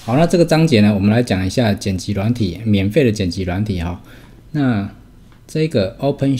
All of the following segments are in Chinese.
好，那这个章节呢，我们来讲一下剪辑软体，免费的剪辑软体哈。那这个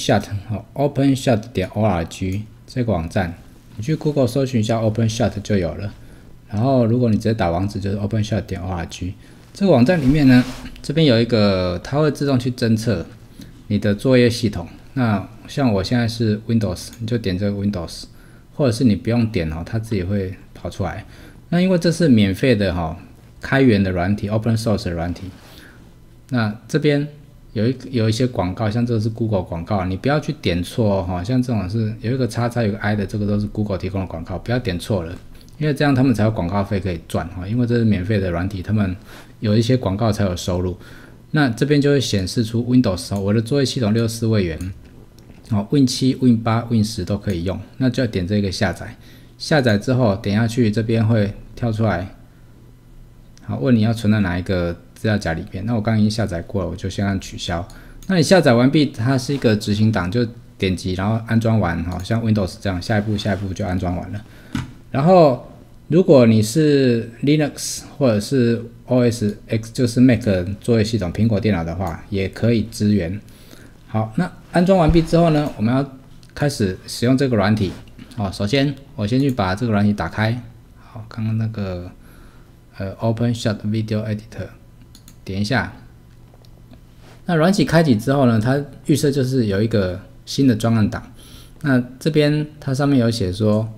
OpenShot 这个网站，你去 Google 搜寻一下 OpenShot 就有了。然后如果你直接打网址就是 OpenShot.org。这个网站里面呢，这边有一个，它会自动去侦测你的作业系统。那像我现在是 Windows， 你就点这个 Windows， 或者是你不用点哦，它自己会跑出来。那因为这是免费的哈。开源的软体 ，open source 的软体。那这边有一些广告，像这个是 Google 广告，你不要去点错哦。像这种是有一个叉叉有个 I 的，这个都是 Google 提供的广告，不要点错了，因为这样他们才有广告费可以赚哈。因为这是免费的软体，他们有一些广告才有收入。那这边就会显示出 Windows 我的作业系统64位元，Win 7、Win 8、Win 10都可以用。那就要点这个下载，下载之后点下去，这边会跳出来。好，问你要存在哪一个资料夹里面？那我刚刚已经下载过了，我就先按取消。那你下载完毕，它是一个执行档，就点击然后安装完，像 Windows 这样，下一步就安装完了。然后如果你是 Linux 或者是 OS X， 就是 Mac 作业系统，苹果电脑的话，也可以支援。好，那安装完毕之后呢，我们要开始使用这个软体。好，首先我先去把这个软体打开。好，刚刚那个。OpenShot Video Editor， 点一下。那软体开启之后呢，它预设就是有一个新的专案档。那这边它上面有写说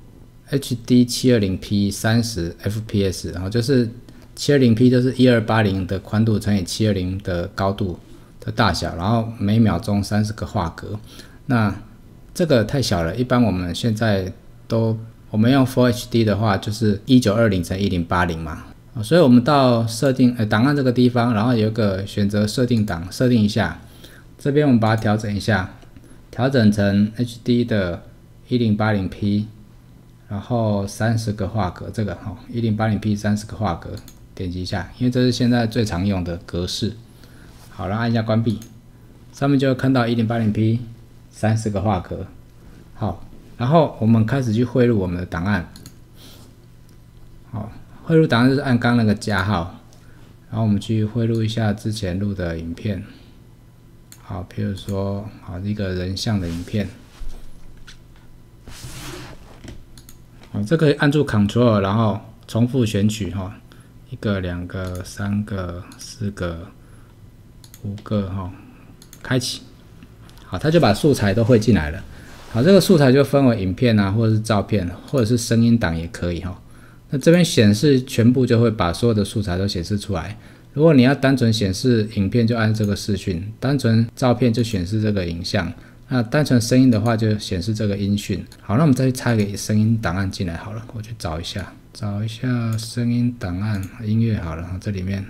HD 720p 30 fps， 然后就是 720p 就是1280的宽度乘以720的高度的大小，然后每秒钟30个画格。那这个太小了，一般我们现在我们用 Full HD 的话，就是1920乘1080嘛，所以我们到设定档案这个地方，然后有一个选择设定档，设定一下，这边我们把它调整一下，调整成 HD 的 1080p， 然后30个画格，这个1080p 30个画格，点击一下，因为这是现在最常用的格式。好，然后按一下关闭，上面就会看到 1080p 30个画格。好。然后我们开始去汇入我们的档案，好，汇入档案就是按刚那个加号，然后我们去汇入一下之前录的影片，好，譬如说，好一个人像的影片，好，这个按住 Ctrl， 然后重复选取哈，1个、2个、3个、4个、5个哈，开启，好，它就把素材都汇进来了。好，这个素材就分为影片啊，或者是照片，或者是声音档也可以哈。那这边显示全部就会把所有的素材都显示出来。如果你要单纯显示影片，就按这个视讯；单纯照片就显示这个影像。那单纯声音的话，就显示这个音讯。好，那我们再去插一个声音档案进来好了。我去找一下声音档案，音乐好了，这里面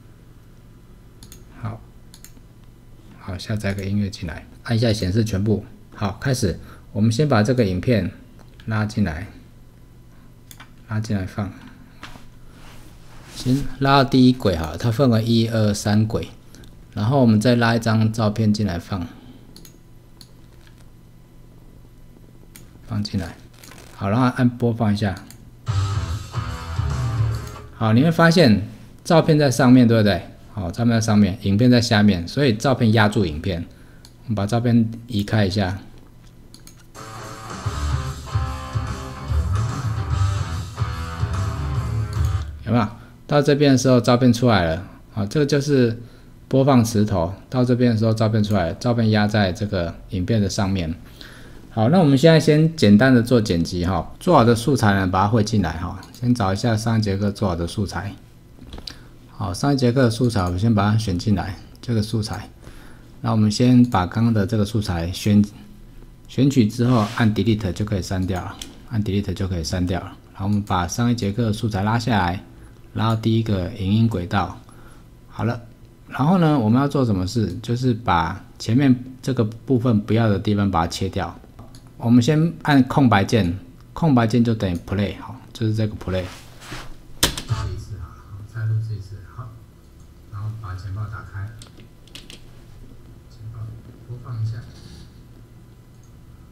好，下载个音乐进来，按一下显示全部。好，开始。我们先把这个影片拉进来放，先拉到第一轨好了，它分为1、2、3轨，然后我们再拉一张照片进来放进来，好，然后按播放一下，好，你会发现照片在上面，对不对？好，照片在上面，影片在下面，所以照片压住影片，我们把照片移开一下。有没有？到这边的时候，照片出来了。好，这个就是播放词头。到这边的时候，照片出来了，照片压在这个影片的上面。好，那我们现在先简单的做剪辑哈。做好的素材呢，把它汇进来哈。先找一下上一节课做好的素材。好，上一节课的素材，我们先把它选进来。这个素材，那我们先把刚刚的这个素材选取之后，按 Delete 就可以删掉了。按 Delete 就可以删掉了。然后我们把上一节课的素材拉下来。然后第一个影音轨道，好了，然后呢，我们要做什么事？就是把前面这个部分不要的地方把它切掉。我们先按空白键，空白键就等于 play， 好，就是这个 play。试一次好了，再录制一次，好，然后把简报打开，简报播放一下。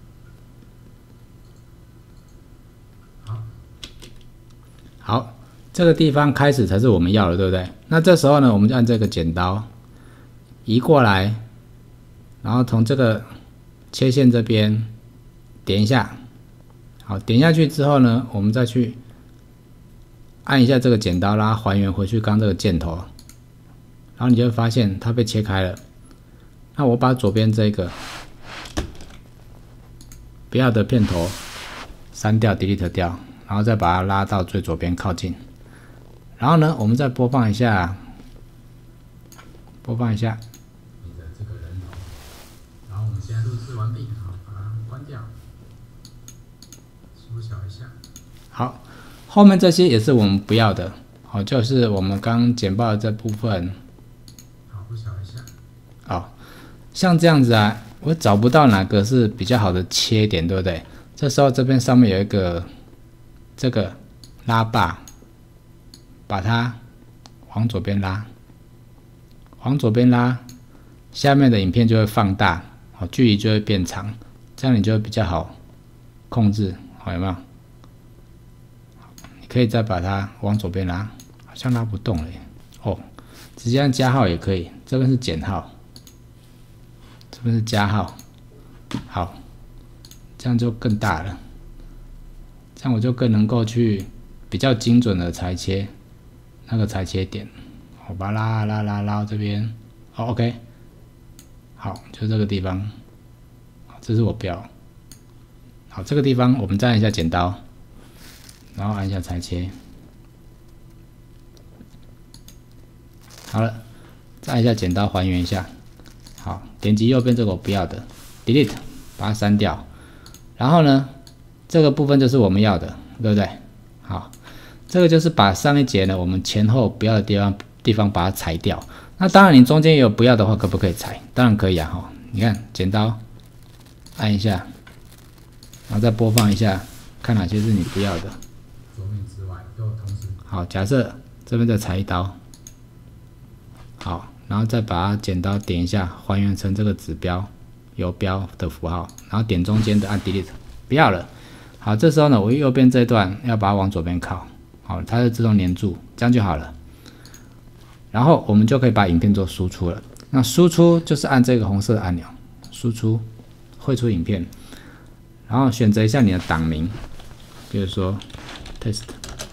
好。 这个地方开始才是我们要的，对不对？那这时候呢，我们就按这个剪刀移过来，然后从这个切线这边点一下，好，点下去之后呢，我们再去按一下这个剪刀，让它还原回去刚这个箭头，然后你就会发现它被切开了。那我把左边这个不要的片头删掉 ，delete 掉，然后再把它拉到最左边靠近。然后呢，我们再播放一下，你的这个人头。然后我们现在录制完毕，好，把它关掉，缩小一下。好，后面这些也是我们不要的，好，就是我们刚剪报的这部分。好，缩小一下。好，像这样子啊，我找不到哪个是比较好的切点，对不对？这时候这边上面有一个这个拉把。把它往左边拉，下面的影片就会放大，好，距离就会变长，这样你就会比较好控制，好，有没有？你可以再把它往左边拉，好像拉不动了耶，哦，直接按加号也可以，这边是减号，这边是加号，好，这样就更大了，这样我就更能够去比较精准的裁切。那个裁切点，我把它拉到这边，好 ，OK， 好，就这个地方，这是我不要。好，这个地方我们再按一下剪刀，然后按一下裁切，好了，再按一下剪刀还原一下，好，点击右边这个我不要的 ，delete， 把它删掉。然后呢，这个部分就是我们要的，对不对？好。这个就是把上一节呢，我们前后不要的地方把它裁掉。那当然，你中间也有不要的话，可不可以裁？当然可以啊！哈，你看，剪刀按一下，然后再播放一下，看哪些是你不要的。桌面之外都同时。好，假设这边再裁一刀，好，然后再把它剪刀点一下，还原成这个指标游标的符号，然后点中间的按 delete， 不要了。好，这时候呢，我右边这段要把它往左边靠。好，它就自动粘住，这样就好了。然后我们就可以把影片做输出了。那输出就是按这个红色的按钮，输出，汇出影片，然后选择一下你的档名，比如说 test，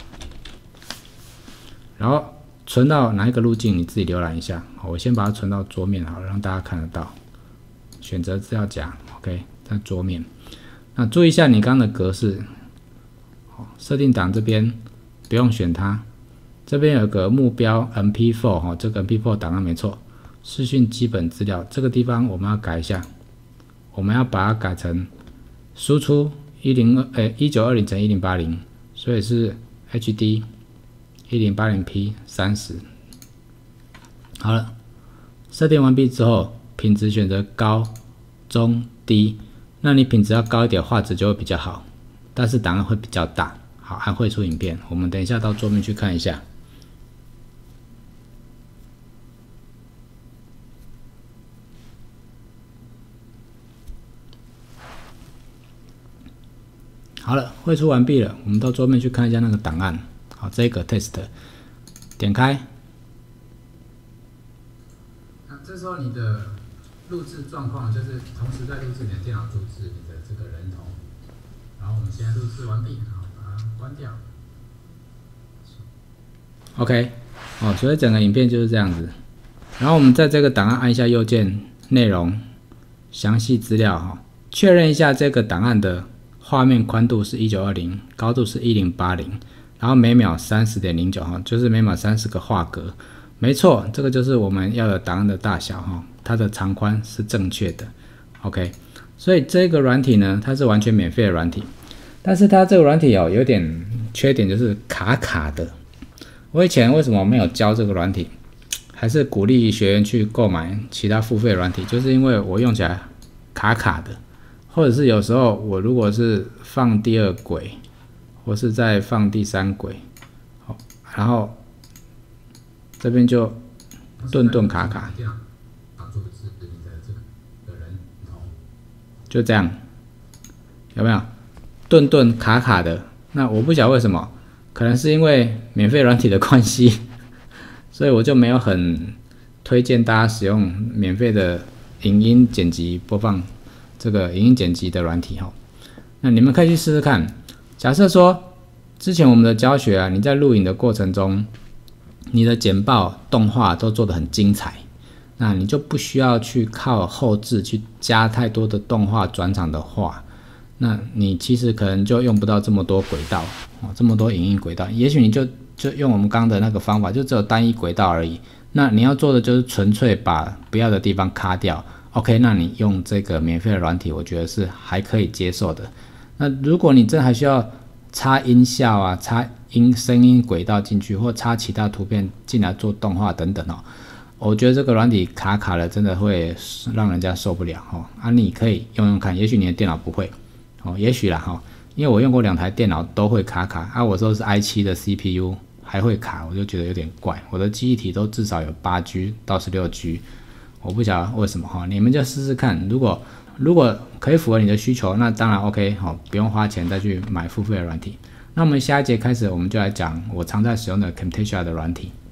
然后存到哪一个路径你自己浏览一下。好，我先把它存到桌面好了，让大家看得到。选择资料夹 ，OK， 在桌面。那注意一下你刚刚的格式，设定档这边。不用选它，这边有个目标 MP4 哈，这个 MP4 档案没错，视讯基本资料这个地方我们要改一下，我们要把它改成输出1920×1080，所以是 HD 1080p 30。好了，设定完毕之后，品质选择高、中、低，那你品质要高一点，画质就会比较好，但是档案会比较大。好，按汇出影片，我们等一下到桌面去看一下。好了，汇出完毕了，我们到桌面去看一下那个档案。好，这个 test， 点开。那这时候你的录制状况就是同时在录制你的电脑录制你的这个人头，然后我们现在录制完毕。关掉。OK， 哦，所以整个影片就是这样子。然后我们在这个档案按一下右键，内容、详细资料哈，确认一下这个档案的画面宽度是1920，高度是1080，然后每秒30.09哈，就是每秒30个画格。没错，这个就是我们要的档案的大小哈，它的长宽是正确的。OK， 所以这个软体呢，它是完全免费的软体。但是它这个软体有点缺点，就是卡卡的。我以前为什么没有教这个软体，还是鼓励学员去购买其他付费软体，就是因为我用起来卡卡的，或者是有时候我如果是放第二轨，或是再放第三轨，然后这边就顿卡卡，就这样，有没有？顿卡卡的，那我不晓得为什么。 可能是因为免费软体的关系，所以我就没有很推荐大家使用免费的影音剪辑播放这个影音剪辑的软体哈。那你们可以去试试看。假设说之前我们的教学啊，你在录影的过程中，你的简报、动画都做得很精彩，那你就不需要去靠後製去加太多的动画转场的话，那你其实可能就用不到这么多轨道，这么多影音轨道，也许你就用我们刚刚的那个方法，就只有单一轨道而已。那你要做的就是纯粹把不要的地方卡掉。OK， 那你用这个免费的软体，我觉得是还可以接受的。那如果你真的还需要插音效啊，插声音轨道进去，或插其他图片进来做动画等等哦，我觉得这个软体卡卡的，真的会让人家受不了哦。啊，你可以用用看，也许你的电脑不会哦，也许啦哈，因为我用过2台电脑都会卡卡啊，我说是 i7 的 CPU 还会卡，我就觉得有点怪。我的记忆体都至少有8G 到16G， 我不晓得为什么哈，你们就试试看，如果可以符合你的需求，那当然 OK 好，不用花钱再去买付费的软体。那我们下一节开始，我们就来讲我常在使用的 Camtasia 的软体。